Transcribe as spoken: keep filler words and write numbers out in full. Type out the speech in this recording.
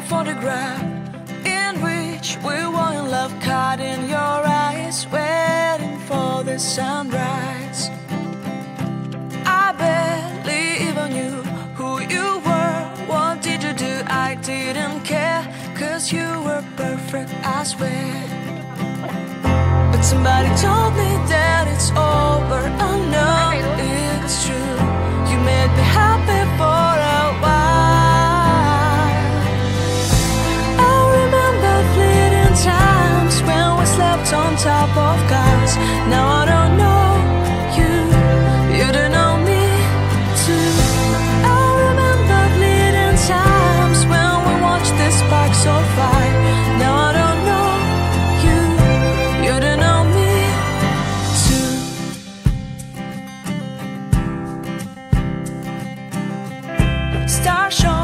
photograph in which we were in love, caught in your eyes, waiting for the sunrise. I barely even knew who you were. What did you do? I didn't care, cause you were perfect, I swear. But somebody told me that it's over. I know it's true. You made me happy for a while. I remember fleeting times when we slept on top of cars. Now I don't know you, you don't know me too. I remember fleeting times when we watched the sparks so fire. Now I don't know you, you don't know me too. Star show